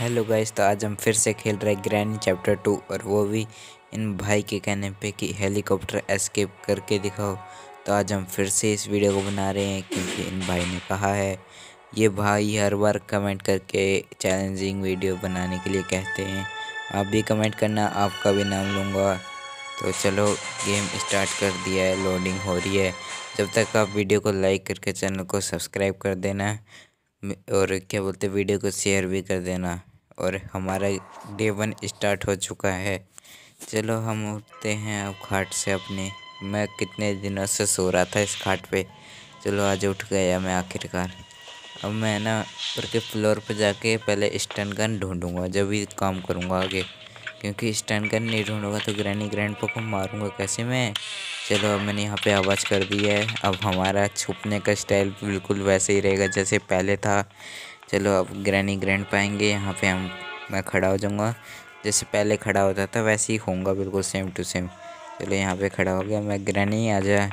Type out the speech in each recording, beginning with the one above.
Hello guys, तो आज हम फिर से खेल रहे हैं ग्रैनी चैप्टर 2 और वो भी इन भाई के कहने पे कि हेलीकॉप्टर एस्केप करके दिखाओ। तो आज हम फिर से इस वीडियो को बना रहे हैं क्योंकि इन भाई ने कहा है। ये भाई हर बार कमेंट करके चैलेंजिंग वीडियो बनाने के लिए कहते हैं। आप भी कमेंट करना, आपका भी नाम लूँगा। तो चलो गेम स्टार्ट कर दिया है, लोडिंग हो रही है। जब तक आप वीडियो को लाइक करके चैनल को सब्सक्राइब कर देना और क्या बोलते वीडियो को शेयर भी कर देना। और हमारा डे 1 स्टार्ट हो चुका है। चलो हम उठते हैं अब खाट से अपने। मैं कितने दिनों से सो रहा था इस खाट पे। चलो आज उठ गया मैं आखिरकार। अब मैं ना ऊपर के फ्लोर पे जाके पहले स्टन गन ढूंढूंगा, जब भी काम करूँगा आगे। क्योंकि स्टन गन नहीं ढूंढूंगा तो ग्रैंडपा को मारूंगा कैसे मैं। चलो अब मैंने यहाँ पे आवाज़ कर दी है। अब हमारा छुपने का स्टाइल बिल्कुल वैसे ही रहेगा जैसे पहले था। चलो अब ग्रैंडपा आएंगे यहाँ पे, मैं खड़ा हो जाऊँगा। जैसे पहले खड़ा होता था वैसे ही होऊंगा, बिल्कुल सेम टू सेम। चलो यहाँ पे खड़ा हो गया मैं। ग्रैनी आ जा।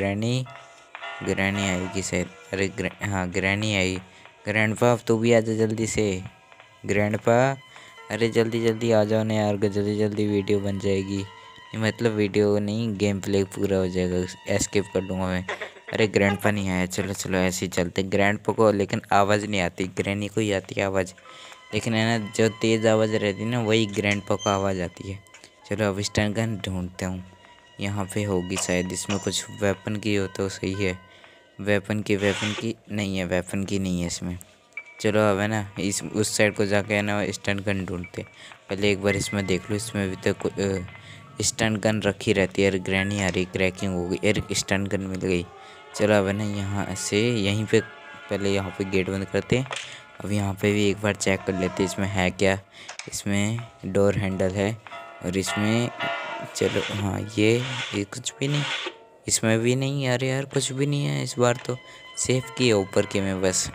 ग्रैनी आएगी शायद। अरे हाँ ग्रैनी आई। ग्रैंडपा अब तू भी आ जा जल्दी से। ग्रैंडपा अरे जल्दी जल्दी आ जाओ ना यार, जल्दी जल्दी वीडियो बन जाएगी। नहीं मतलब वीडियो नहीं, गेम प्ले पूरा हो जाएगा, एस्केप कर लूँगा मैं। अरे ग्रैंडपा नहीं आया। चलो चलो ऐसे ही चलते। ग्रैंडपा को लेकिन आवाज़ नहीं आती, ग्रैनी को ही आती है आवाज़। लेकिन है ना, जो तेज़ आवाज़ रहती है ना वही ग्रैंडपा को आवाज़ आती है। चलो अब स्टन गन ढूंढते हूँ। यहाँ पे होगी शायद, इसमें कुछ वेपन की हो तो सही है। वेपन की नहीं है, वेपन की नहीं है इसमें। चलो अब है ना इस उस साइड को जाके है ना स्टन गन ढूंढते। पहले एक बार इसमें देख लो, इसमें भी तो स्टन गन रखी रहती है। ग्रैनी आ रही, क्रैकिंग हो गई। एक स्टन गन मिल गई। चलो अब है ना यहाँ से यहीं पे पहले यहाँ पे गेट बंद करते। अब यहाँ पे भी एक बार चेक कर लेते इसमें है क्या। इसमें डोर हैंडल है और इसमें चलो हाँ ये कुछ भी नहीं, इसमें भी नहीं। अरे यार कुछ भी नहीं है इस बार तो। सेफ की है ऊपर के में बस।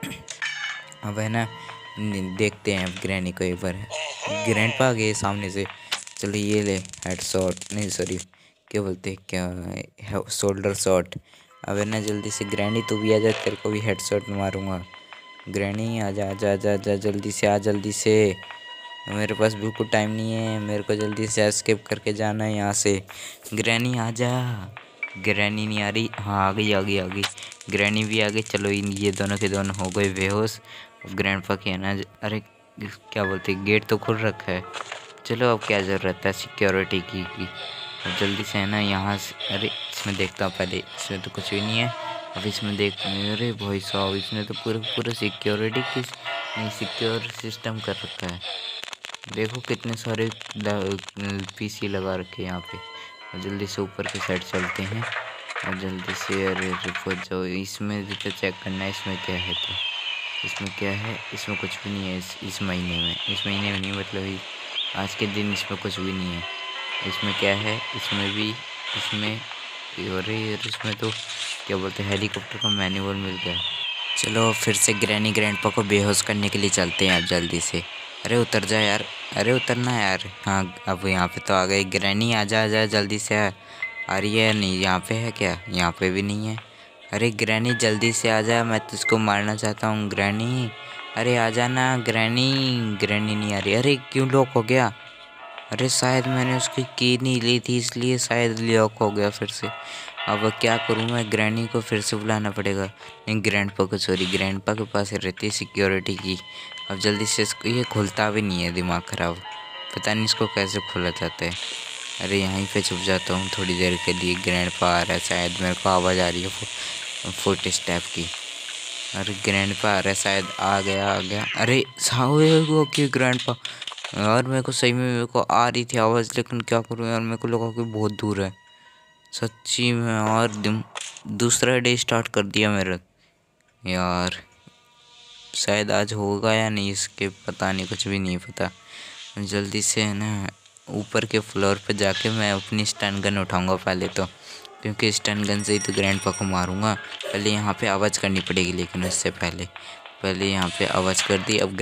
अब है ना देखते हैं अब ग्रैनी को एक बार। ग्रैंडपा आ गए सामने से। चलो ये ले हेड शॉट, नहीं सॉरी क्या बोलते हैं, क्या शोल्डर शॉट। अब है ना जल्दी से ग्रैनी तू भी आ जा, तेरे को भी हेड शॉट मारूंगा। ग्रैनी आ जा जा जा जा जल्दी से आ, जल्दी से। मेरे पास बिल्कुल टाइम नहीं है, मेरे को जल्दी से एस्केप करके जाना है यहाँ से। ग्रैनी आ जा। ग्रैनी नहीं आ रही, हाँ आ गई आ गई आ गई। ग्रैनी भी आ गई। चलो ये दोनों के दोनों हो गए बेहोश। ग्रैंडपा की है ना, अरे क्या बोलते गेट तो खुल रखा है। चलो अब क्या ज़रूरत है सिक्योरिटी की। अब जल्दी से है ना यहाँ से। अरे इसमें देखता हूँ पहले, इसमें तो कुछ भी नहीं है। अब इसमें देखते हैं। अरे भाई साहब इसने तो पूरा सिक्योरिटी की नहीं, सिक्योर सिस्टम कर रखा है। देखो कितने सारे पीसी लगा रखे हैं यहाँ पे। और जल्दी से ऊपर के साइड चलते हैं और जल्दी से। अरे रुको जाओ, इसमें भी तो चेक करना है इसमें क्या है। तो इसमें क्या है, इसमें कुछ भी नहीं है। इस महीने में नहीं, मतलब आज के दिन इसमें कुछ भी नहीं है। इसमें क्या है, इसमें भी इसमें अरे यार इसमें तो क्या बोलते हैं हेलीकॉप्टर का मैनुअल मिल गया। चलो फिर से ग्रैंडपा को बेहोश करने के लिए चलते हैं अब जल्दी से। अरे उतर जा यार, अरे उतरना यार। हाँ अब यहाँ पे तो आ गई। ग्रैनी आ जा जल्दी से। आ रही है नहीं, यहाँ पे है क्या, यहाँ पे भी नहीं है। अरे ग्रैनी जल्दी से आ जा, मैं तुझको मारना चाहता हूँ ग्रैनी। अरे आ जाना ग्रैनी। ग्रैनी नहीं आ रही। अरे क्यों लॉक हो गया। अरे शायद मैंने उसकी की नहीं ली थी इसलिए शायद लॉक हो गया फिर से। अब क्या करूँ मैं, ग्रैनी को फिर से बुलाना पड़ेगा। नहीं ग्रैंडपा को, सॉरी ग्रैंडपा के पास रहती है सिक्योरिटी की। अब जल्दी से इसको, ये खुलता भी नहीं है, दिमाग ख़राब। पता नहीं इसको कैसे खोला जाता है। अरे यहीं पे छुप जाता हूँ थोड़ी देर के लिए। ग्रैंडपा आ रहा है शायद, मेरे को आवाज़ आ रही है फुट स्टेप की। अरे ग्रैंडपा आ रहा है शायद, आ गया। अरे साहब कि ग्रैंडपा यार, मेरे को सही में मेरे को आ रही थी आवाज़, लेकिन क्या करूँ यार, मेरे को लगा कि बहुत दूर है सच्ची में। और दूसरा डे स्टार्ट कर दिया मेरा यार। शायद आज होगा या नहीं इसके पता नहीं, कुछ भी नहीं पता। जल्दी से है ना ऊपर के फ्लोर पे जाके मैं अपनी स्टन गन उठाऊंगा पहले तो, क्योंकि स्टन गन से ही तो ग्रैंडपा को मारूंगा। पहले यहाँ पे आवाज़ करनी पड़ेगी, लेकिन उससे पहले यहाँ पे आवाज़ कर दी। अब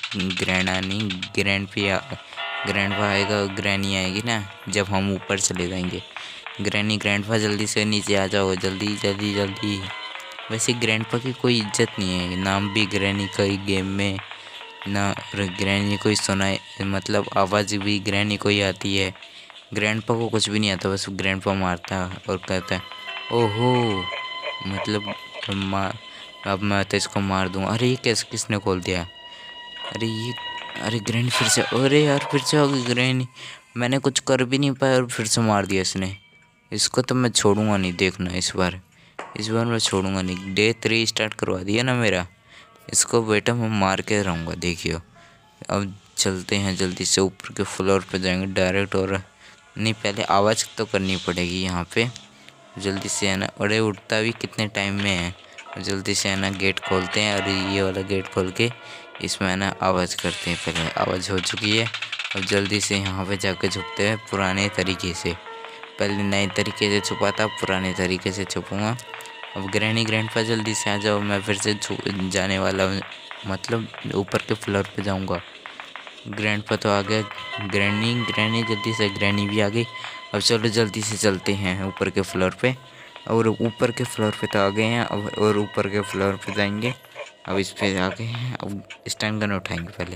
ग्रैंडपा आएगा, ग्रैनी आएगी ना जब हम ऊपर चले जाएंगे। ग्रैंडपा जल्दी से नीचे आ जाओ, जल्दी जल्दी जल्दी। वैसे ग्रैंडपा की कोई इज्जत नहीं है, नाम भी ग्रैनी का ही गेम में। ना ग्रैनी को ही सुनाई, मतलब आवाज़ भी ग्रैनी को ही आती है। ग्रैंडपा को कुछ भी नहीं आता, बस ग्रैंडपा मारता है और कहता है ओहो, मतलब अब मैं तो इसको मार दूँ। अरे ये कैसे, किसने खोल दिया? अरे ये, अरे ग्रैनी फिर से, अरे यार फिर से आ गई ग्रैनी। मैंने कुछ कर भी नहीं पाया और फिर से मार दिया इसने। इसको तो मैं छोड़ूंगा नहीं, देखना इस बार मैं छोड़ूंगा नहीं। डे 3 स्टार्ट करवा दिया ना मेरा, इसको बेटा मैं मार के रहूँगा, देखियो। अब चलते हैं जल्दी से, ऊपर के फ्लोर पे जाएंगे डायरेक्ट। और नहीं, पहले आवाज़ तो करनी पड़ेगी यहाँ पे जल्दी से, है ना। अरे उठता भी कितने टाइम में है। जल्दी से, है ना, गेट खोलते हैं और ये वाला गेट खोल के इसमें, है ना, आवाज़ करते हैं। पहले आवाज़ हो चुकी है, अब जल्दी से यहाँ पे जाके छुपते हैं पुराने तरीके से। पहले नए तरीके से छुपा था, पुराने तरीके से छुपूँगा। अब ग्रैनी ग्रैंडपा जल्दी से आ जाओ, मैं फिर से जाने वाला हूँ, मतलब ऊपर के फ्लोर पे जाऊँगा। ग्रैंडपा तो आ गया, ग्रैनी जल्दी से, ग्रैनी भी आ गई। अब चलो जल्दी से चलते हैं ऊपर के फ्लोर पे। और ऊपर के फ्लोर पे तो आ गए हैं अब, और ऊपर के फ्लोर पे जाएंगे। अब इस पे आ गए हैं, अब स्टन गन उठाएंगे। पहले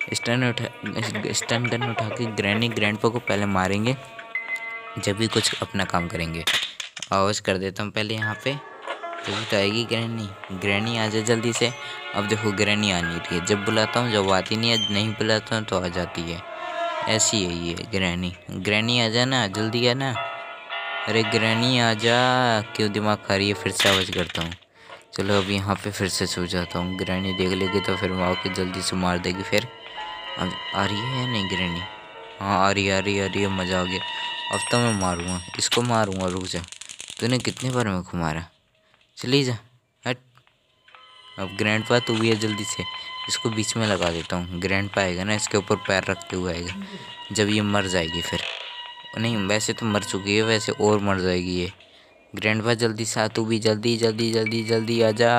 स्टन गन उठा के ग्रैनी ग्रैंडपा को पहले मारेंगे, जब भी कुछ अपना काम करेंगे। आवाज़ कर देता हूँ पहले यहाँ पे, तभी तो आएगी ग्रैनी। ग्रैनी आ जाए जल्दी से। अब देखो ग्रैनी आ नहीं रही है, जब बुलाता हूँ जब आती नहीं है, नहीं बुलाता हूँ तो आ जाती है। ऐसी है ये ग्रैनी। ग्रैनी आ जा ना, जल्दी आना। अरे ग्रैनी आ जा, क्यों दिमाग खा रही है? फिर से आवाज़ करता हूँ। चलो अब यहाँ पे फिर से सो जाता हूँ। ग्रैनी देख लेगी तो फिर माँ के जल्दी से मार देगी। फिर अब आ रही है या नहीं ग्रैनी? हाँ आ रही है, मज़ा आ गया। अब तो मैं मारूँगा, इसको मारूँगा। रुक जा, तूने कितने बार मेरे को मारा? चली जा, हट। अब ग्रैंडपा तू भी है, जल्दी से इसको बीच में लगा देता हूँ। ग्रैंडपा आएगा ना, इसके ऊपर पैर रखते हुए आएगा, जब ये मर जाएगी फिर। नहीं, वैसे तो मर चुकी है, वैसे और मर जाएगी ये। ग्रैंडपा जल्दी से आ, तू भी जल्दी जल्दी जल्दी जल्दी आ जा।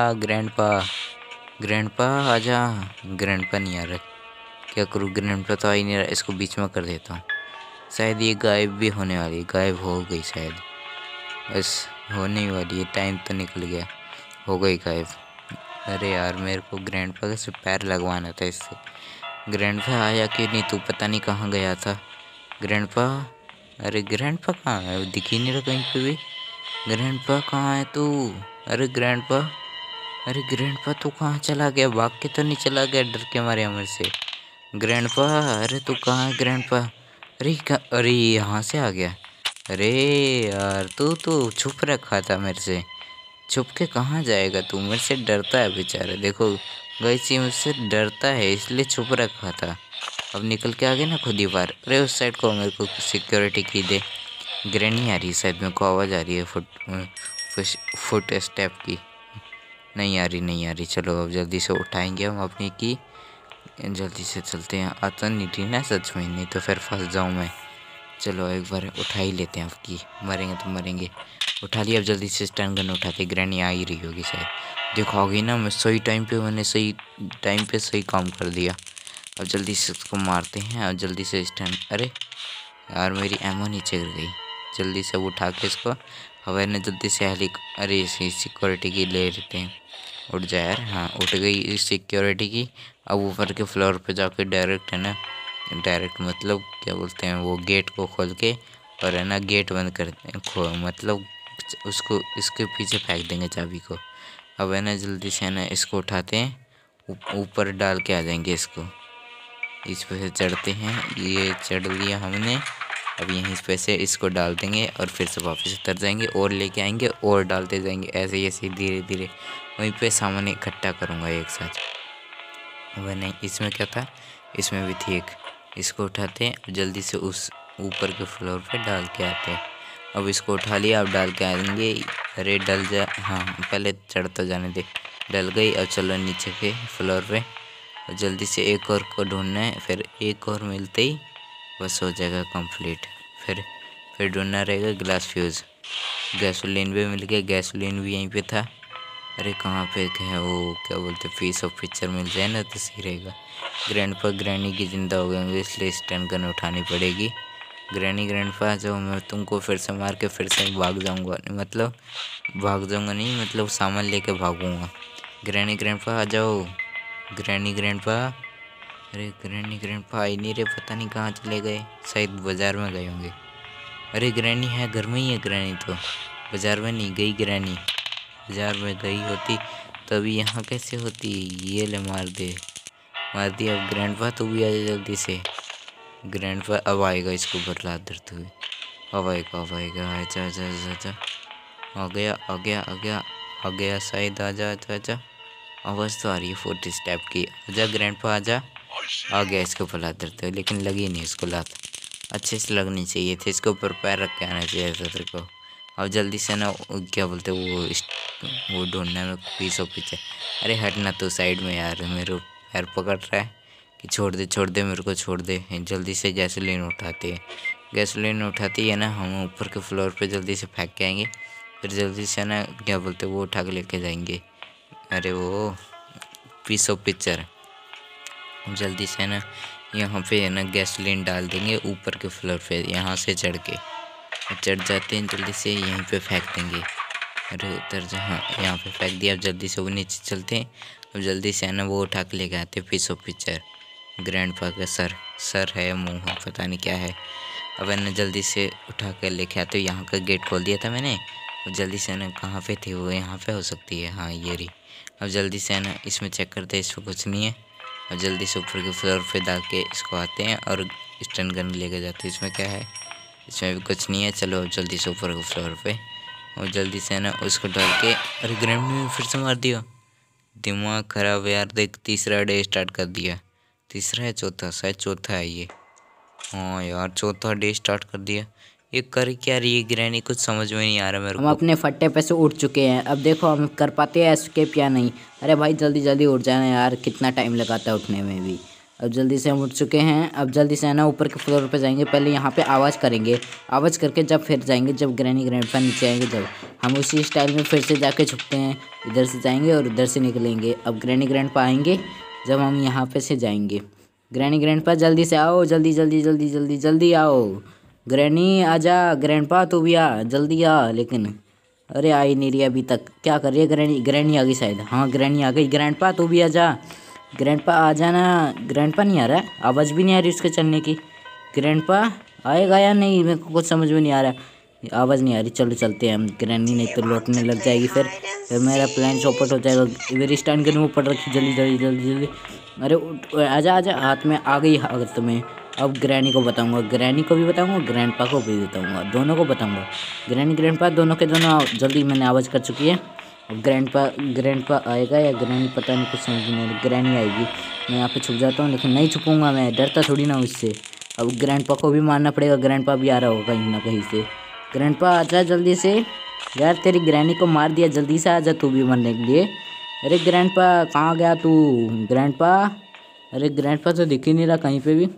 ग्रैंडपा आ जा। ग्रैंडपा नहीं आ रहा, क्या करूँ? ग्रैंडपा तो आ ही नहीं रहा, इसको बीच में कर देता हूँ। शायद ये गायब भी होने वाली, गायब हो गई शायद, बस होने ही वाली है। टाइम तो निकल गया, हो गई गायब। अरे यार मेरे को ग्रैंडपा से पैर लगवाना था इससे। ग्रैंडपा आया कि नहीं, तू पता नहीं कहाँ गया था ग्रैंडपा। अरे ग्रैंडपा कहाँ है? वो दिख ही नहीं रहा कहीं पे भी। ग्रैंडपा कहाँ है तू? अरे ग्रैंडपा, अरे ग्रैंडपा तू कहाँ चला गया? भाग के तो नहीं चला गया डर के मारे हमर से? ग्रैंडपा, अरे तू कहाँ है ग्रैंडपा? अरे यहाँ से आ गया। अरे यार तू तो छुप रखा था मेरे से, छुप के कहाँ जाएगा तू? मेरे से डरता है बेचारा, देखो गाइस ये मुझसे डरता है इसलिए छुप रखा था। अब निकल के आ गया ना खुद ही बाहर। अरे उस साइड को मेरे को सिक्योरिटी की दे। ग्रैनी आ रही है शायद, मेरे को आवाज़ आ रही है फुट स्टेप की। नहीं आ रही। चलो अब जल्दी से उठाएंगे हम अपनी की, जल्दी से चलते हैं। आता नहीं थी ना सच में, नहीं तो फिर फंस जाऊँ मैं। चलो एक बार उठा ही लेते हैं आपकी, मरेंगे तो मरेंगे। उठा लिया, अब जल्दी से स्टन गन उठाते। ग्रैनी आ ही रही होगी शायद, देखो आ गई ना। मैं सही टाइम पे, मैंने सही टाइम पे सही काम कर दिया। अब जल्दी से उसको मारते हैं, अब जल्दी से स्टन। अरे यार मेरी एमो नीचे गिर गई। जल्दी से उठा के इसको हवा ने जल्दी से अरे सिक्योरिटी की ले लेते हैं। उठ जाए यार, हाँ उठ गई इस सिक्योरिटी की। अब ऊपर के फ्लोर पे जाके डायरेक्ट, है ना, डायरेक्ट मतलब क्या बोलते हैं, वो गेट को खोल के, और है ना गेट बंद कर मतलब उसको इसके पीछे फेंक देंगे चाबी को। अब है ना जल्दी से, है ना, इसको उठाते हैं, ऊपर डाल के आ जाएंगे इसको। इस पे से चढ़ते हैं, ये चढ़ लिया हमने। अब यहीं पे से इसको डाल देंगे और फिर से वापस उतर जाएंगे और लेके आएंगे और डालते जाएंगे, ऐसे ऐसे धीरे धीरे वहीं पे सामान इकट्ठा करूँगा एक साथ। वह नहीं, इसमें क्या था, इसमें भी थी एक। इसको उठाते हैं, जल्दी से उस ऊपर के फ्लोर पे डाल के आते हैं। अब इसको उठा लिया, अब डाल के आएंगे। अरे डल जा, हाँ पहले चढ़ तो जाने दे। डल गई, अब चलो नीचे के फ्लोर पे। और जल्दी से एक और को ढूंढना है, फिर एक और मिलते ही बस हो जाएगा कंप्लीट। फिर ढूंढना रहेगा ग्लास फ्यूज़। गैसोलीन भी मिल गया, गैसोलीन भी यहीं पे था। अरे कहाँ पे है वो, क्या बोलते, पीस ऑफ पिक्चर मिल जाए ना तो सही रहेगा। ग्रैंडपा ग्रैनी की ज़िंदा हो गए होंगे, इसलिए स्टन गन उठानी पड़ेगी। ग्रैंडपा जो मैं तुमको फिर से मार के फिर से भाग जाऊंगा, मतलब भाग जाऊंगा नहीं, मतलब सामान लेके भागूंगा। ग्रैंडपा आ जाओ। ग्रैंडपा, अरे ग्रैनी ग्रैंडपा आई नहीं रे, पता नहीं कहाँ चले गए, शायद बाजार में गए होंगे। अरे ग्रैनी है, घर में ही है ग्रैनी तो, बाजार में नहीं गई ग्रैनी। बाजार में गई होती तभी यहाँ कैसे होती। ये ले मार दे, मार दिया। अब ग्रैंडपा तू भी आ जा जल्दी से। ग्रैंडपा अब आएगा, इसको ऊपर लात धरते हुए। अब आएगा अब आएगा, आजा आजा आजा आजा। आ गया आ गया आ गया आ गया शायद, आजा आजा आजा। आवाज़ तो आ रही है 40 स्टेप की। आजा ग्रैंडपा आजा। आ गया इसके ऊपर लात धरते हुए, लेकिन लगी नहीं इसको लात। अच्छे से लगनी चाहिए थी, इसके ऊपर पैर रख के आना चाहिए था तेरे को। अब जल्दी से ना क्या बोलते वो ढूंढना में पीछे पीछे। अरे हटना तो साइड में यार, मेरे पैर पकड़ रहा है कि छोड़ दे मेरे को, छोड़ दे। जल्दी से गैसोलीन उठाते हैं। गैसोलीन उठाती है ना, हम ऊपर के फ्लोर पे जल्दी से फेंक के आएंगे। फिर जल्दी से ना क्या बोलते वो उठा के लेके जाएंगे। अरे वो पीस ऑफ पिक्चर। जल्दी से ना यहाँ पे है ना गैसोलीन डाल देंगे ऊपर के फ्लोर पे, यहाँ से चढ़ जाते हैं। जल्दी से यहीं पे फेंक देंगे। अरे उतर जा, हाँ यहाँ पे फेंक दिया। अब जल्दी से वो नीचे चलते हैं। अब जल्दी से है ना वो उठा के लेके आते हैं पीस ऑफ पिक्चर। ग्रैंडपा का सर है, मुँह है, पता नहीं क्या है। अब है ना जल्दी से उठा कर लेके आते हो। यहाँ का गेट खोल दिया था मैंने। अब जल्दी से ना कहाँ पे थे वो, यहाँ पे हो सकती है, हाँ ये रही। अब जल्दी से है ना इसमें चेक करते हैं, इसमें कुछ नहीं है। अब जल्दी से ऊपर के फ्लोर पे डाल के इसको आते हैं और स्टन गन लेके जाते हैं। इसमें क्या है, इसमें भी कुछ नहीं है। चलो अब जल्दी से ऊपर के फ्लोर पे, और जल्दी से है ना उसको डाल के। अरे ग्रैंड ने फिर से मार दिया, दिमाग ख़राब है यार। देख तीसरा डे स्टार्ट कर दिया, तीसरा है चौथा, शायद चौथा है ये। हाँ यार चौथा डे स्टार्ट कर दिया। ये कर क्या रही है ग्रैनी, कुछ समझ में नहीं आ रहा मेरे को। हम अपने फट्टे पे से उठ चुके हैं, अब देखो हम कर पाते हैं एस्केप या नहीं। अरे भाई जल्दी जल्दी उठ जाना यार, कितना टाइम लगाता है उठने में भी। अब जल्दी से हम उठ चुके हैं। अब जल्दी से है ना ऊपर के फ्लोर पे जाएंगे। पहले यहाँ पे आवाज़ करेंगे, आवाज़ करके जब फिर जाएंगे, जब ग्रैनी ग्रैंडपा नीचे आएंगे, जब हम उसी स्टाइल में फिर से जाके छुपते हैं। इधर से जाएंगे और उधर से निकलेंगे। अब ग्रैनी ग्रैंडपा आएंगे जब हम यहाँ पे से जाएंगे। ग्रैनी ग्रैंडपा जल्दी से आओ, जल्दी जल्दी जल्दी जल्दी जल्दी आओ। ग्रैनी आजा, ग्रैंडपा तू भी आ, जल्दी आ। लेकिन अरे आई नहीं रही अभी तक, क्या कर रही है ग्रैनी। ग्रैनी आ गई शायद, हाँ ग्रैनी आ गई। ग्रैंडपा तू भी आजा, ग्रैंडपा आ जाना। ग्रैंडपा नहीं आ रहा है, आवाज़ भी नहीं आ रही उसके चलने की। ग्रैंडपा आएगा या नहीं, मेरे को कुछ समझ में नहीं आ रहा, आवाज़ नहीं आ रही। चलो चलते हैं हम, ग्रैनी नहीं तो लौटने लग जाएगी, फिर मेरा प्लान चौपट हो जाएगा। मेरी स्टैंड करने वो पड़ रखी, जल्दी जल्दी जल्दी जल्दी। अरे आजा आजा, हाथ में आ गई अगर तुम्हें। अब ग्रैनी को बताऊंगा, ग्रैनी को भी बताऊंगा, ग्रैंडपा को भी बताऊंगा, दोनों को बताऊंगा। ग्रैनी ग्रैंडपा दोनों के दोनों आओ जल्दी, मैंने आवाज़ कर चुकी है। अब ग्रैंडपा आएगा या ग्रैनी, पता नहीं, कुछ समझ नहीं आ रही। ग्रैनी आएगी, मैं यहाँ पे छुप जाता हूँ, लेकिन नहीं छुपूंगा मैं, डरता थोड़ी ना उससे। अब ग्रैंडपा को भी मारना पड़ेगा, ग्रैंडपा भी आ रहा होगा कहीं ना कहीं से। ग्रैंडपा आजा जल्दी से यार, तेरी ग्रैनी को मार दिया, जल्दी से आजा तू भी मरने के लिए। अरे ग्रैंडपा कहाँ गया तू, ग्रैंडपा। अरे ग्रैंडपा तो दिख ही नहीं रहा कहीं पे भी।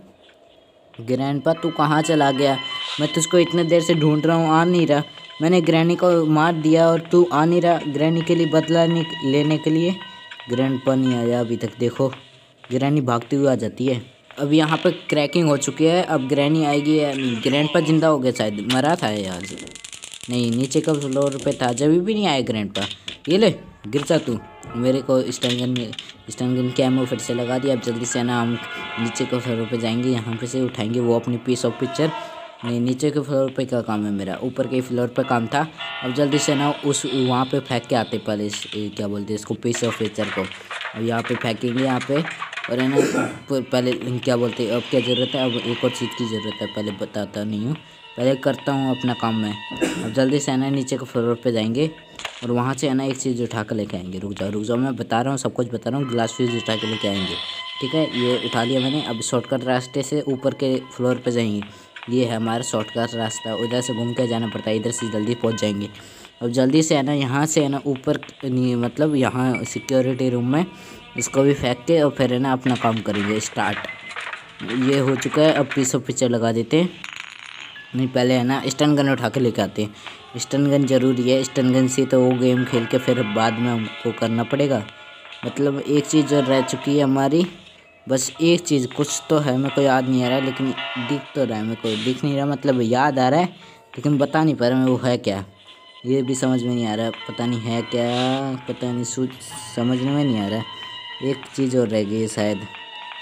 ग्रैंडपा तू कहाँ चला गया, मैं तुझको इतने देर से ढूंढ रहा हूँ, आ नहीं रहा। मैंने ग्रैनी को मार दिया और तू आ नहीं रहा ग्रैनी के लिए बदला लेने के लिए। ग्रैंडपा नहीं आया अभी तक, देखो ग्रैनी भागती हुई आ जाती है। अब यहाँ पे क्रैकिंग हो चुकी है, अब ग्रैनी आएगी या नहीं। ग्रैंडपा जिंदा हो गया शायद, मरा था यार, नहीं नीचे का फ्लोर पे था, जब भी नहीं आया ग्रैंडपा। ये ले गिर जा तू, मेरे को स्टन गन के एमओ फिर से लगा दिया। अब जल्दी से ना हम नीचे के फ्लोर पे जाएंगे, यहाँ पे से उठाएंगे वो अपनी पीस ऑफ पिक्चर। नहीं नीचे के फ्लोर पे क्या काम है मेरा, ऊपर के फ्लोर पे काम था। अब जल्दी से ना उस वहाँ पे फेंक के आते पहले क्या बोलते हैं इसको, पीस ऑफ पिक्चर को। अब यहाँ पे फेंकेंगे यहाँ पे, और है ना पहले क्या बोलते हैं, अब क्या ज़रूरत है, अब एक और चीज़ की ज़रूरत है, पहले बताता नहीं हूँ, पहले करता हूँ अपना काम मैं। अब जल्दी से है ना नीचे के फ्लोर पे जाएंगे और वहाँ से है ना एक चीज़ उठा कर लेके आएंगे। रुक जाओ मैं बता रहा हूँ, सब कुछ बता रहा हूँ। ग्लास फ्यूज उठा के लेके आएंगे, ठीक है, ये उठा लिया मैंने। अब शॉर्टकट रास्ते से ऊपर के फ्लोर पे जाएंगे, ये है हमारा शॉर्टकट रास्ता, उधर से घूम के जाना पड़ता है, इधर से जल्दी पहुँच जाएंगे। अब जल्दी से है ना यहाँ से है ना ऊपर, मतलब यहाँ सिक्योरिटी रूम में इसको भी फेंक के और फिर है ना अपना काम करेंगे स्टार्ट। ये हो चुका है, अब पीस ऑफ पिक्चर लगा देते हैं। नहीं पहले है ना स्टन गन उठा के लेके आते हैं, स्टन गन ज़रूरी है, स्टन गन से तो वो गेम खेल के फिर बाद में हमको करना पड़ेगा। मतलब एक चीज़ जो रह चुकी है हमारी, बस एक चीज़ कुछ तो है, मेरे को याद नहीं आ रहा है, लेकिन दिख तो रहा है, मेरे को दिख नहीं रहा, मतलब याद आ रहा है लेकिन बता नहीं पा रहा मैं वो है क्या, ये भी समझ में नहीं आ रहा, पता नहीं है क्या, पता नहीं समझ में नहीं आ रहा। एक चीज़ और रह गई शायद,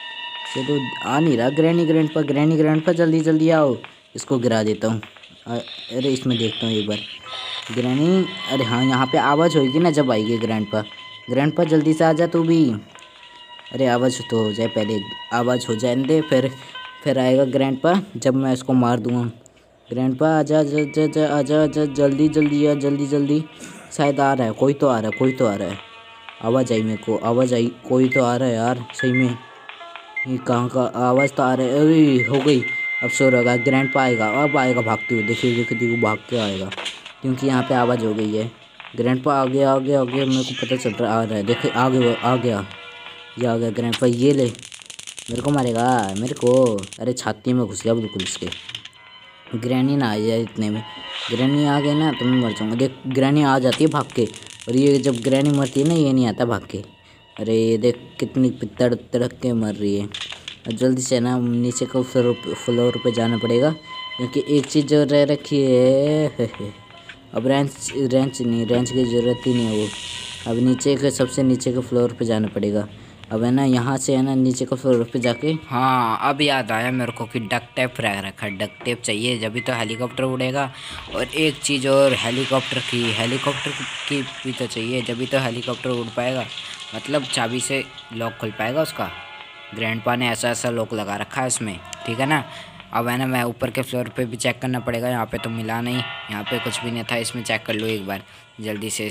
चलो आ नहीं रहा ग्रैनी ग्रैंडपा जल्दी जल्दी आओ, इसको गिरा देता हूँ। अरे इसमें देखता हूँ एक बार ग्रैनी। अरे हाँ यहाँ पे आवाज़ होगी ना जब आएगी ग्रैंडपा जल्दी से आ जा तू भी। अरे आवाज़ तो हो जाए पहले, आवाज़ हो जाए दे फिर आएगा ग्रैंडपा जब मैं इसको मार दूँगा। ग्रैंडपा आजा आजा आजा आजा जल्दी जल्दी आ जल्दी जल्दी। शायद आ रहा है, कोई तो आ रहा है। आवाज़ आई मेरे को, आवाज़ आई, कोई तो आ रहा है यार सही में। ये कहाँ का आवाज़ तो आ रहा है। अरे हो गई, अब सो रहा ग्रैंडपा आएगा, अब आएगा भागते हुए, देखिए भाग के आएगा क्योंकि यहाँ पे आवाज़ हो गई है। ग्रैंडपा आ गया मेरे को पता चल रहा आ रहा है। देखिए आ गया ये आ गया ग्रैंडपा। ये ले, मेरे को मारेगा मेरे को। अरे छाती में घुस गया बिल्कुल इसके। ग्रैनी ना आ जाए इतने में, ग्रैनी आ गई ना तो मैं मर जाऊँगा। देख ग्रैनी आ जाती है भाग के, और ये जब ग्रैनी मरती है ना ये नहीं आता भाग के। अरे ये देख कितनी तड़क के मर रही है। अब जल्दी से ना नीचे को फ्लोर पे जाना पड़ेगा क्योंकि एक चीज़ जो रह रखी है अब रेंच की ज़रूरत ही नहीं है वो। अब नीचे के सबसे नीचे के फ्लोर पे जाना पड़ेगा। अब है ना यहाँ से है ना नीचे के फ्लोर पे जाके, हाँ अब याद आया मेरे को कि डक टेप रह रखा है। डक टेप चाहिए जब भी तो हेलीकॉप्टर उड़ेगा। और एक चीज़ और हेलीकॉप्टर की भी तो चाहिए जब भी तो हेलीकॉप्टर उड़ पाएगा, मतलब चाबी से लॉक खुल पाएगा उसका। ग्रैंडपा ने ऐसा लॉक लगा रखा है इसमें, ठीक है ना। अब है ना मैं ऊपर के फ्लोर पे भी चेक करना पड़ेगा। यहाँ पे तो मिला नहीं, यहाँ पे कुछ भी नहीं था। इसमें चेक कर लो एक बार जल्दी से।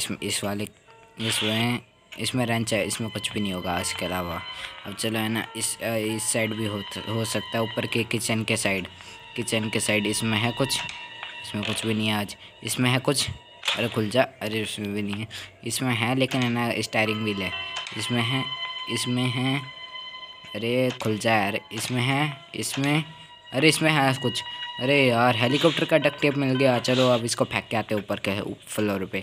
इसमें रेंच है, इसमें कुछ भी नहीं होगा इसके अलावा। अब चलो है ना इस साइड भी हो सकता है, ऊपर के किचन के साइड इसमें है कुछ, इसमें कुछ भी नहीं है आज। इसमें है कुछ, अरे खुल जा। अरे इसमें भी नहीं है, इसमें है लेकिन है ना स्टीयरिंग व्हील है। इसमें है अरे खुल जा यार। अरे इसमें है कुछ। अरे यार हेलीकॉप्टर का डक्ट टेप मिल गया। चलो अब इसको फेंक के आते हैं ऊपर के फ्लोर पे।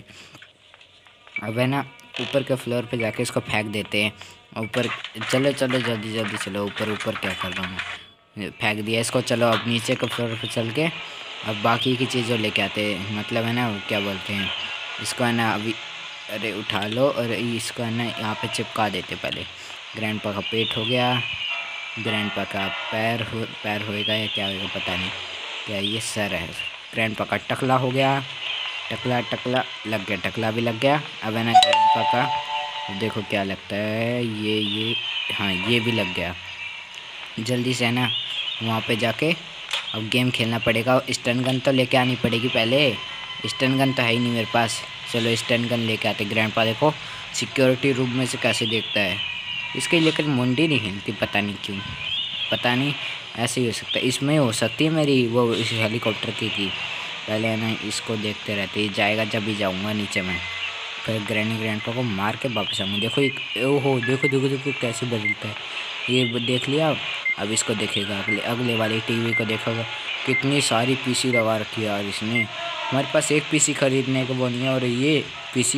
अब है ना ऊपर के फ्लोर पे जाके इसको फेंक देते हैं ऊपर। चलो जल्दी चलो ऊपर क्या कर रहा हूँ, फेंक दिया इसको। चलो अब नीचे के फ्लोर पे चल के अब बाकी की चीज़ों लेके आते हैं, मतलब है ना क्या बोलते हैं इसको, है ना अभी। अरे उठा लो और इसको है ना यहाँ पे चिपका देते पहले। ग्रैंडपा का पेट हो गया, ग्रैंडपा का पैर होएगा या क्या होएगा पता नहीं, क्या ये सर है। ग्रैंडपा का टकला हो गया, टकला लग गया, टकला भी लग गया। अब है ना ग्रैंडपा का देखो क्या लगता है, ये हाँ ये भी लग गया। जल्दी से है ना वहाँ पे जाके अब गेम खेलना पड़ेगा। स्टन गन तो लेके आनी पड़ेगी पहले, स्टन गन तो है ही नहीं मेरे पास। चलो स्टन गन लेके आते। ग्रैंडपा देखो सिक्योरिटी रूम में से कैसे देखता है, इसके लेकर मुंडी नहीं हिलती पता नहीं क्यों, पता नहीं ऐसे ही हो सकता है। इसमें हो सकती है मेरी वो इस हेलीकॉप्टर की पहले है ना इसको देखते रहते। ये जाएगा जब भी जाऊँगा नीचे में, फिर ग्रैंडपा को मार के वापस आऊँगा। देखो ओहो देखो कैसे बदलता है ये, देख लिया। अब इसको देखेगा अगले वाली टीवी को देखेगा। कितनी सारी पीसी लगा रखी है यार इसने। हमारे पास एक पीसी खरीदने को वो नहीं है और ये पीसी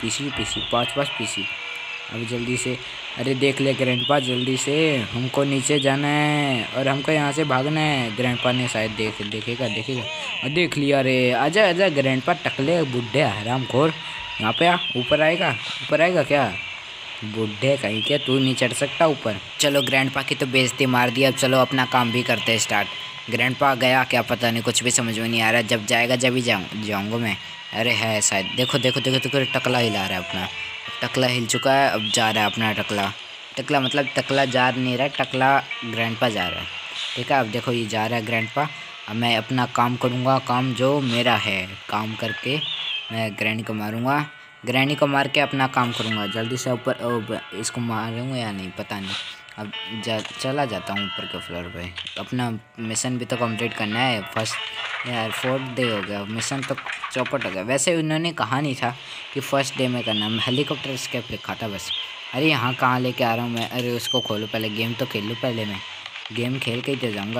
5 पीसी। अब जल्दी से, अरे देख ले ग्रैंडपा जल्दी से, हमको नीचे जाना है और हमको यहाँ से भागना है। ग्रैंडपा ने शायद देखेगा और देख लिया। अरे आजा ग्रैंडपा टकले बुढ़े हरामखोर, यहाँ पे आ। ऊपर आएगा क्या बुढ़े कहीं के, तू नहीं चढ़ सकता ऊपर। चलो ग्रैंडपा की तो बेइज्जती मार दी, अब चलो अपना काम भी करते हैं स्टार्ट। ग्रैंडपा गया क्या पता नहीं, कुछ भी समझ में नहीं आ रहा। जब जाएगा जब ही जाऊँगा मैं। अरे है शायद, देखो टकला हिला रहा है अपना, टकला हिल चुका है। अब जा रहा है अपना टकला मतलब टकला जा नहीं रहा है, टकला ग्रैंडपा जा रहा है, ठीक है। अब देखो ये जा रहा है ग्रैंडपा। अब मैं अपना काम करूँगा, काम जो मेरा है, काम करके मैं ग्रैनी को मारूँगा। ग्रैनी को मार के अपना काम करूँगा। जल्दी से ऊपर इसको मारूँगा या नहीं पता नहीं। अब चला जाता हूँ ऊपर के फ्लोर पे। अपना मिशन भी तो कंप्लीट करना है। फर्स्ट यार 4th डे हो गया, मिशन तो चौपट हो गया। वैसे उन्होंने कहा नहीं था कि फर्स्ट डे में करना, हेलीकॉप्टर एस्केप लिखा था बस। अरे यहाँ कहाँ लेके आ रहा हूँ मैं, अरे उसको खोलो पहले, गेम तो खेल लूँ पहले मैं। गेम खेल के ही तो जाऊँगा।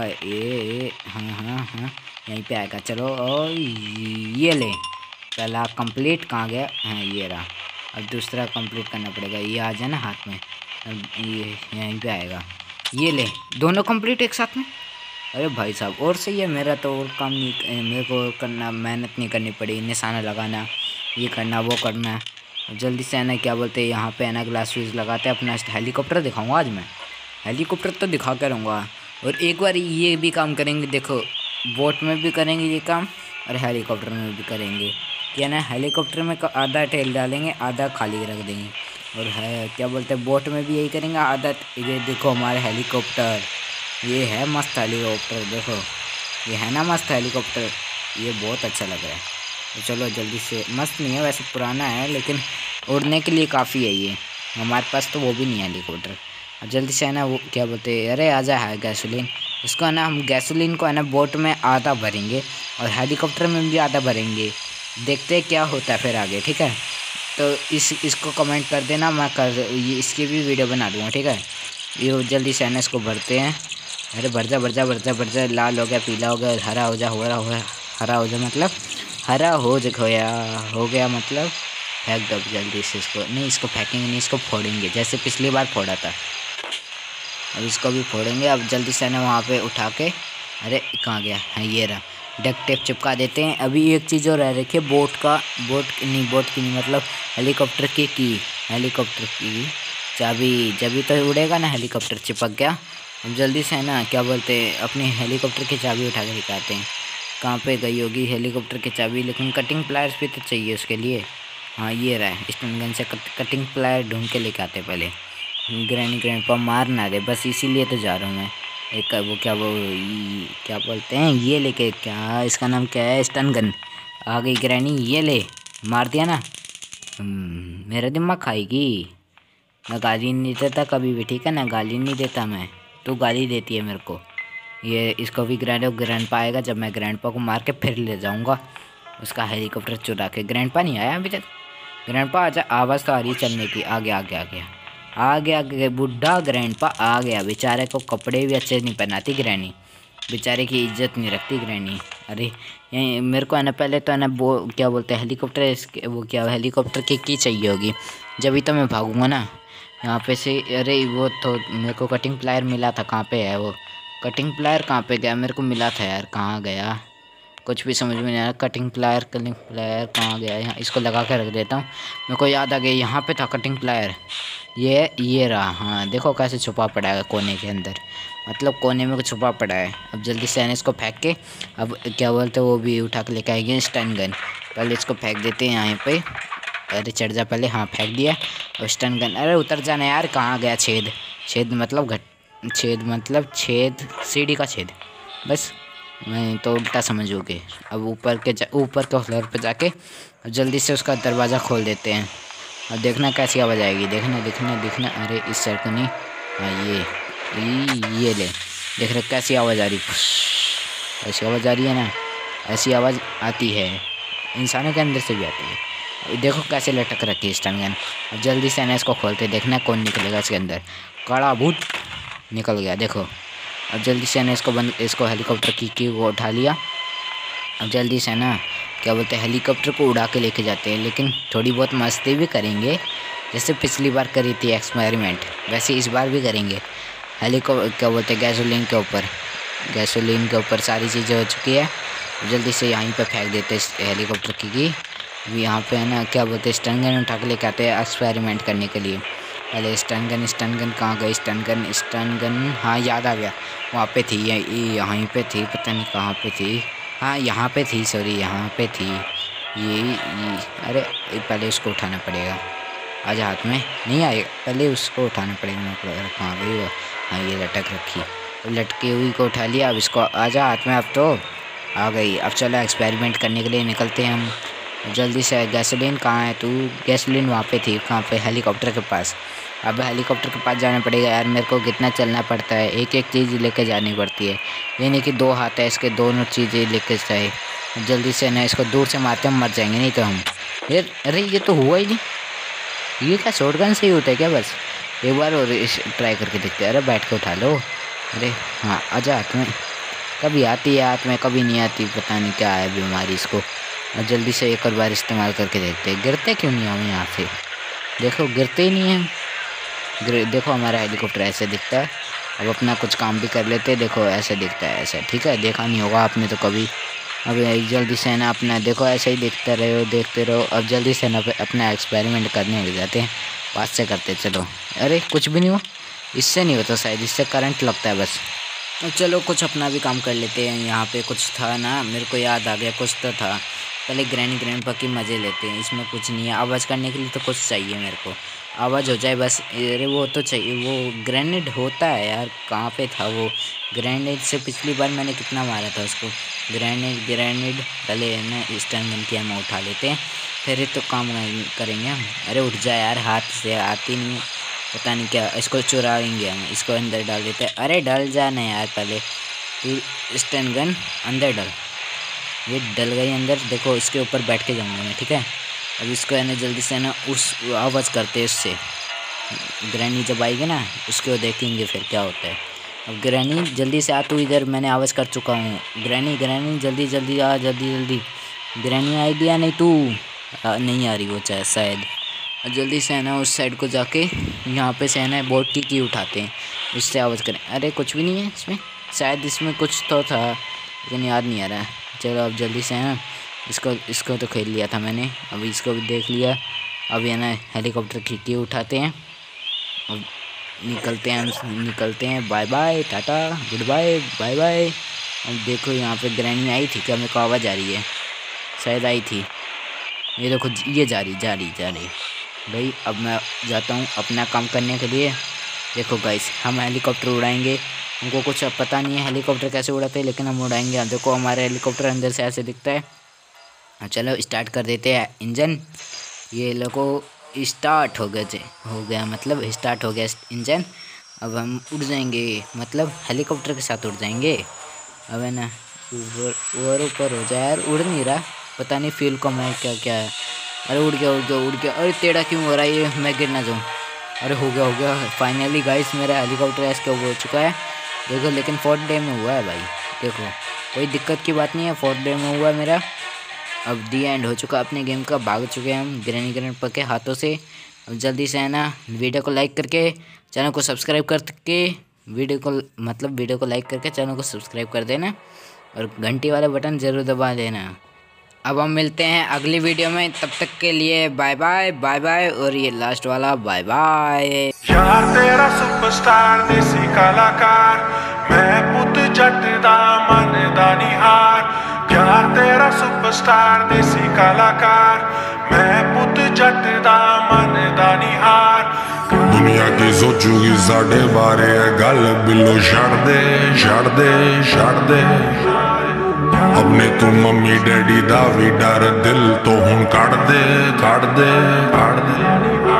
हाँ यहीं पे आएगा। चलो और ये ले, पहला कंप्लीट कहाँ गया, हाँ ये रहा। अब दूसरा कंप्लीट करना पड़ेगा, ये आ जाए ना हाथ में। अब ये यहीं पे आएगा, ये ले दोनों कंप्लीट एक साथ में। अरे भाई साहब और सही है, मेरा तो और काम नहीं, मेरे को करना, मेहनत नहीं करनी पड़ी, निशाना लगाना, ये करना वो करना। अब जल्दी से है ना क्या बोलते हैं यहाँ पे है ना ग्लास फ्यूज़ लगाते हैं। अपना हेलीकॉप्टर दिखाऊंगा आज मैं, हेलीकॉप्टर तो दिखा कर रहूँगा। और एक बार ये भी काम करेंगे, देखो बोट में भी करेंगे ये काम और हेलीकॉप्टर में भी करेंगे। क्या ना, हेलीकॉप्टर में आधा तेल डालेंगे, आधा खाली रख देंगे। और है क्या बोलते हैं, बोट में भी यही करेंगे आधा। ये देखो हमारे हेलीकॉप्टर, ये है मस्त हेलीकॉप्टर, देखो ये है ना मस्त हेलीकॉप्टर, ये बहुत अच्छा लग रहा है। तो चलो जल्दी से, मस्त नहीं है वैसे, पुराना है लेकिन उड़ने के लिए काफ़ी है ये। हमारे पास तो वो भी नहीं है हेलीकॉप्टर। अब जल्दी से है ना, वो क्या बोलते हैं, अरे आजा है गैसोलीन, इसको है ना हम गैसोलीन को है ना बोट में आधा भरेंगे और हेलीकॉप्टर में भी आधा भरेंगे। देखते हैं क्या होता है फिर आगे, ठीक है। तो इसको कमेंट कर देना, मैं ये इसकी भी वीडियो बना दूँगा, ठीक है। ये जल्दी से है ना इसको भरते हैं। अरे भर जा भर जा भर जा भर जा, लाल हो गया, पीला हो गया, हरा हो जा, हरा हो जा मतलब हरा हो गया मतलब फेंक दो जल्दी से इसको। नहीं इसको फेंकेंगे नहीं, इसको फोड़ेंगे जैसे पिछली बार फोड़ा था। अब इसको भी फोड़ेंगे। अब जल्दी से ना वहाँ पे उठा के, अरे कहाँ गया, हाँ ये रहा, डक टेप चिपका देते हैं। अभी एक चीज़ और रह रखी है, बोट की नहीं मतलब हेलीकॉप्टर की हेलीकॉप्टर की चाबी। जब तो उड़ेगा ना हेलीकॉप्टर, चिपक गया। हम जल्दी से है ना क्या बोलते हैं, अपनी हेलीकॉप्टर की चाबी उठा के दिखाते हैं। कहाँ पे गई होगी हेलीकॉप्टर की चाबी, लेकिन कटिंग प्लायर्स भी तो चाहिए उसके लिए। हाँ ये रहा है, स्टन गन से कटिंग प्लायर ढूंढ के लेके आते पहले। ग्रैंडपा मार ना दे, बस इसीलिए तो जा रहा हूँ मैं। एक वो क्या बोलते हैं, ये लेके, क्या इसका नाम क्या है, स्टन गन। आ गई ग्रैनी, ये ले, मार दिया ना। मेरा दिमाग खाएगी। मैं गाली नहीं देता कभी भी, ठीक है ना, गाली नहीं देता मैं, तो गाली देती है मेरे को। ये इसको भी ग्रैंडपा आएगा, जब मैं ग्रैंडपा को मार के फिर ले जाऊँगा उसका हेलीकॉप्टर चुरा के। ग्रैंडपा नहीं आया अभी तक, ग्रैंडपा आजा, आवाज़ तो आ रही है चलने की। आ गया बुढ़ा ग्रैंडपा आ गया। बेचारे को कपड़े भी अच्छे नहीं पहनाती ग्रैनी, बेचारे की इज्जत नहीं रखती ग्रैनी। अरे मेरे को है ना पहले तो है ना वो क्या बोलते हैं हेलीकॉप्टर, वो क्या हेलीकॉप्टर की चाहिए होगी, जब तो मैं भागूंगा ना यहाँ पे से। अरे वो तो मेरे को कटिंग प्लायर मिला था, कहाँ पे है वो कटिंग प्लायर, कहाँ पे गया, मेरे को मिला था यार, कहाँ गया, कुछ भी समझ में नहीं आ रहा। कटिंग प्लायर कहाँ गया, यहाँ इसको लगा कर रख देता हूँ। मेरे को याद आ गया, यहाँ पे था कटिंग प्लायर, ये रहा। हाँ देखो कैसे छुपा पड़ा है कोने के अंदर, मतलब कोने में कुछ छुपा पड़ा है। अब जल्दी से इसको फेंक के, अब क्या बोलते हैं वो भी उठा के लेके आएंगे स्टन गन। पहले इसको फेंक देते हैं यहाँ पे, अरे चढ़ जा पहले, हाँ फेंक दिया। और स्टन गन, अरे उतर जाना यार, कहाँ गया, छेद मतलब छेद सीढ़ी का छेद, बस मैं तो उल्टा समझोगे। अब ऊपर के फ्लोर पे जाके अब जल्दी से उसका दरवाज़ा खोल देते हैं। अब देखना कैसी आवाज़ आएगी, देखना। अरे इस साइड को नहीं, हाँ ये ले, देख रहे कैसी आवाज़ आ रही, ऐसी आवाज़ आ रही है ना, ऐसी आवाज़ आती है, इंसानों के अंदर से भी आती है। देखो कैसे लटक रखी है स्टन गन। अब जल्दी से ना इसको खोलते, देखना कौन निकलेगा इसके अंदर। कड़ा भूत निकल गया, देखो। अब जल्दी से ना इसको हेलीकॉप्टर की वो उठा लिया। अब जल्दी से ना क्या बोलते हैं हेलीकॉप्टर को उड़ा के लेके जाते हैं, लेकिन थोड़ी बहुत मस्ती भी करेंगे, जैसे पिछली बार करी थी एक्सपेरिमेंट, वैसे इस बार भी करेंगे। क्या बोलते हैं गैसोलीन के ऊपर सारी चीज़ें हो चुकी है। जल्दी से यहीं पे फेंक देते हेलीकॉप्टर की। अभी यहाँ पे है ना क्या बोलते हैं स्टन गन उठा के लेके आते हैं एक्सपेरिमेंट करने के लिए। पहले स्टन गन कहाँ गई, स्टन गन हाँ याद आ गया, वहाँ पे थी, यहीं पे थी, पता नहीं कहाँ पे थी, हाँ यहाँ पे थी, सॉरी यहाँ पे थी ये। अरे पहले उसको उठाना पड़ेगा, आजा हाथ में नहीं आएगा, पहले उसको उठाना पड़ेगा। मैं कहाँ गई वो, हाँ ये लटक रखी, लटकी हुई को उठा लिया। अब इसको आजा हाथ में, अब तो आ गई। अब चलो एक्सपेरिमेंट करने के लिए निकलते हैं हम। जल्दी से गैसोलीन कहाँ है तू, गैसोलीन वहाँ पे थी, कहाँ पे, हेलीकॉप्टर के पास। अब हेलीकॉप्टर के पास जाना पड़ेगा यार, मेरे को कितना चलना पड़ता है, एक एक चीज़ लेके जानी पड़ती है, ये नहीं कि 2 हाथ है इसके, दोनों चीज़ें लेके जाए। जल्दी से ना इसको दूर से मारते हम मर जाएंगे नहीं तो हम। अरे ये तो हुआ ही नहीं, ये क्या शॉटगन से ही होता है क्या, बस एक बार और ट्राई करके देखते हैं। अरे बैठ के उठा लो, अरे हाँ आजा हाथ में, कभी आती है हाथ में कभी नहीं आती, पता नहीं क्या है बीमारी इसको। और जल्दी से एक और बार इस्तेमाल करके देखते हैं, गिरते क्यों नहीं हम यहाँ से, देखो गिरते ही नहीं हैं। देखो हमारा हेलीकॉप्टर ऐसे दिखता है। अब अपना कुछ काम भी कर लेते हैं, देखो ऐसे दिखता है, ऐसे, ठीक है, देखा नहीं होगा आपने तो कभी। अब जल्दी से ना अपना देखो ऐसे ही देखते रहो। अब जल्दी से ना अपना एक्सपेरिमेंट करने लग जाते हैं, पास से करते चलो। अरे कुछ भी नहीं हुआ, इससे नहीं होता शायद, इससे करंट लगता है बस। तो चलो कुछ अपना भी काम कर लेते हैं। यहाँ पे कुछ था ना, मेरे को याद आ गया, कुछ तो था। पहले ग्रैनी ग्रैंडपा की मज़े लेते हैं। इसमें कुछ नहीं है, आवाज़ करने के लिए तो कुछ चाहिए मेरे को, आवाज़ हो जाए बस। अरे वो तो चाहिए, वो ग्रेनेड होता है यार, कहाँ पे था वो ग्रेनेड? से पिछली बार मैंने कितना मारा था उसको। ग्रेनेड पहले है ना स्टन गन की हम उठा लेते हैं, फिर तो काम करेंगे हम। अरे उठ जाए यार, हाथ से आती नहीं है, पता नहीं क्या। इसको चुराएंगे हम, इसको अंदर डाल देते हैं। अरे डल जाना यार, पहले तू स्टन गन अंदर डल। ये डल गई अंदर, देखो इसके ऊपर बैठ के जाऊँगा मैं, ठीक है। अब इसको है ना जल्दी से ना उस आवाज़ करते हैं उससे। ग्रैनी जब आएगी ना उसको देखेंगे फिर क्या होता है। अब ग्रैनी जल्दी से आ, तू इधर, मैंने आवाज़ कर चुका हूँ। ग्रैनी ग्रैनी जल्दी जल्दी आ, जल्दी जल्दी। ग्रैनी आएगी या नहीं? तू नहीं आ रही वो चाहे शायद। जल्दी से है ना उस साइड को जाके यहाँ पे से है ना बोट की उठाते हैं, उससे आवाज़ करें। अरे कुछ भी नहीं है इसमें, शायद इसमें कुछ तो था लेकिन याद नहीं आ रहा है। चलो अब जल्दी से है ना इसको तो खेल लिया था मैंने, अभी इसको भी देख लिया। अब है ना हेलीकॉप्टर की उठाते हैं, अब निकलते हैं, हम निकलते हैं। Bye bye tata goodbye bye bye. अब देखो यहाँ पे ग्रैनी आई थी क्या? मेरे को आवाज़ आ रही है, शायद आई थी। ये देखो ये जा रही भाई। अब मैं जाता हूँ अपना काम करने के लिए। देखो गाइस, हम हेलीकॉप्टर उड़ाएंगे। हमको कुछ अब पता नहीं है हेलीकॉप्टर कैसे उड़ाते हैं, लेकिन हम उड़ाएंगे। अब देखो हमारा हेलीकॉप्टर अंदर से ऐसे दिखता है। चलो स्टार्ट कर देते हैं इंजन। ये लोगो स्टार्ट हो गया मतलब स्टार्ट हो गया इंजन। अब हम उड़ जाएंगे, मतलब हेलीकॉप्टर के साथ उड़ जाएंगे। अब है ना ऊपर हो जाए यार, उड़ नहीं रहा, पता नहीं फ्यूल कम है क्या है। अरे उड़ गया। अरे टेढ़ा क्यों हो रहा है ये, मैं गिर ना जाऊँ। अरे हो गया फाइनली गाइस, मेरा हेलीकॉप्टर एस्केप हो चुका है। देखो लेकिन 4th डे में हुआ है भाई, देखो कोई दिक्कत की बात नहीं है, 4th डे में हुआ है मेरा। अब दी एंड हो चुका अपने गेम का, भाग चुके हैं हम ग्रैनी ग्रैंडपा के हाथों से। अब जल्दी से है ना वीडियो को लाइक करके चैनल को सब्सक्राइब करके वीडियो को लाइक करके चैनल को सब्सक्राइब कर देना, और घंटी वाला बटन ज़रूर दबा देना। अब हम मिलते हैं अगली वीडियो में, तब तक के लिए बाय बाय। और ये लास्ट वाला बाय बाय। यार तेरा सुपरस्टार देसी कलाकार, मैं पुत जट दा मन दा निहार। यार तेरा सुपरस्टार देसी कलाकार, मैं पुत जट दा मन दा निहार। दुनिया की सोचूगी साढ़े बारे गल बिलो छड़ दे। अपने तू मम्मी डैडी दा भी डर, दिल तो हुन काट दे।